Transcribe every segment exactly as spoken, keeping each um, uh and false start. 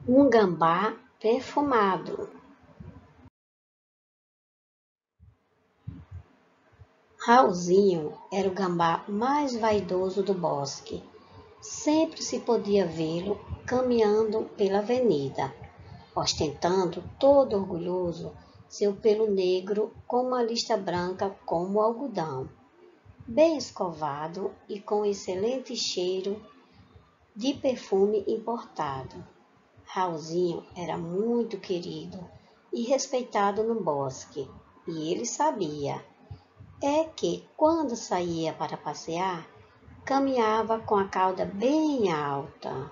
Um gambá perfumado. Raulzinho era o gambá mais vaidoso do bosque. Sempre se podia vê-lo caminhando pela avenida, ostentando todo orgulhoso seu pelo negro com uma lista branca como algodão, bem escovado e com excelente cheiro de perfume importado. Raulzinho era muito querido e respeitado no bosque, e ele sabia é que, quando saía para passear, caminhava com a cauda bem alta.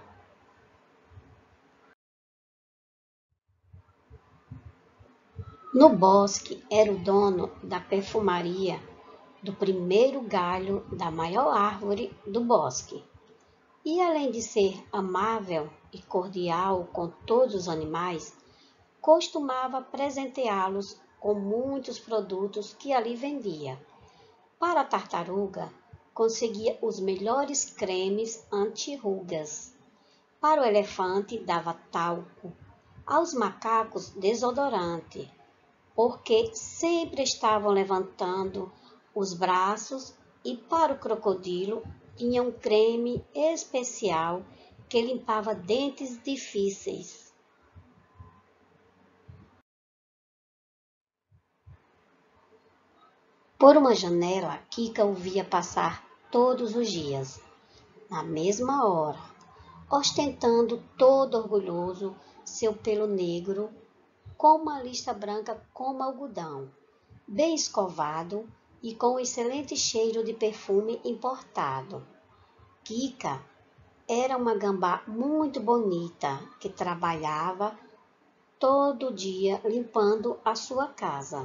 No bosque era o dono da perfumaria do primeiro galho da maior árvore do bosque. E além de ser amável e cordial com todos os animais, costumava presenteá-los com muitos produtos que ali vendia. Para a tartaruga, conseguia os melhores cremes anti-rugas. Para o elefante, dava talco. Aos macacos, desodorante, porque sempre estavam levantando os braços, e para o crocodilo, tinha um creme especial que limpava dentes difíceis. Por uma janela, Kika o via passar todos os dias, na mesma hora, ostentando todo orgulhoso seu pelo negro, com uma lista branca como algodão, bem escovado e com um excelente cheiro de perfume importado. Kika era uma gambá muito bonita que trabalhava todo dia limpando a sua casa.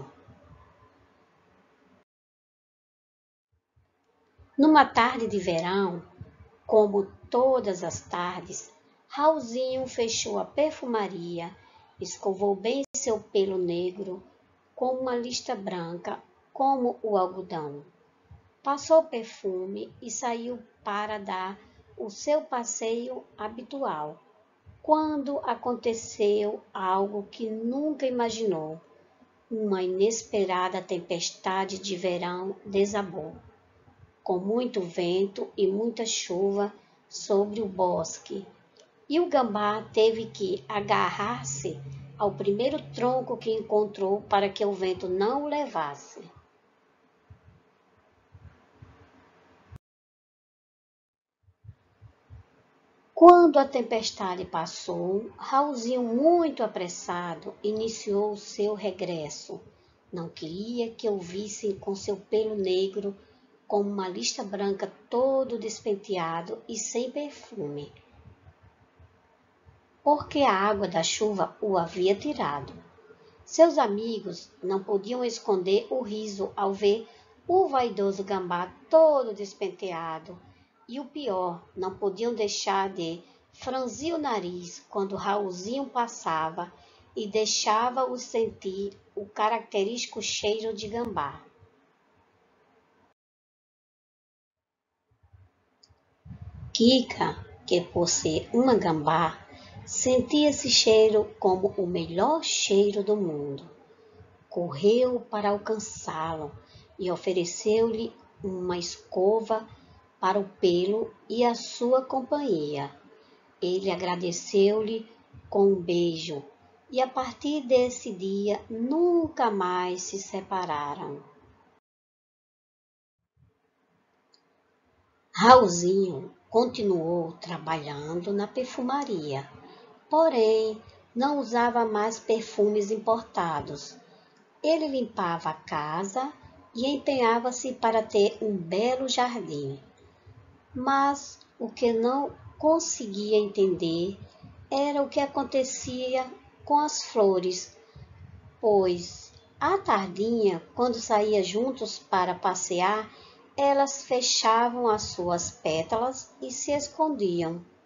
Numa tarde de verão, como todas as tardes, Raulzinho fechou a perfumaria, escovou bem seu pelo negro com uma lista branca como o algodão. Passou perfume e saiu para dar o seu passeio habitual, quando aconteceu algo que nunca imaginou. Uma inesperada tempestade de verão desabou, com muito vento e muita chuva sobre o bosque, e o gambá teve que agarrar-se ao primeiro tronco que encontrou para que o vento não o levasse. Quando a tempestade passou, Raulzinho, muito apressado, iniciou o seu regresso. Não queria que o vissem com seu pelo negro, com uma lista branca todo despenteado e sem perfume, porque a água da chuva o havia tirado. Seus amigos não podiam esconder o riso ao ver o vaidoso gambá todo despenteado, e o pior, não podiam deixar de franzir o nariz quando Raulzinho passava e deixava-os sentir o característico cheiro de gambá. Kika, que por ser uma gambá, sentia esse cheiro como o melhor cheiro do mundo. Correu para alcançá-lo e ofereceu-lhe uma escova para o pelo e a sua companhia. Ele agradeceu-lhe com um beijo e a partir desse dia nunca mais se separaram. Raulzinho continuou trabalhando na perfumaria, porém não usava mais perfumes importados. Ele limpava a casa e empenhava-se para ter um belo jardim. Mas o que não conseguia entender era o que acontecia com as flores, pois à tardinha, quando saía juntos para passear, elas fechavam as suas pétalas e se escondiam.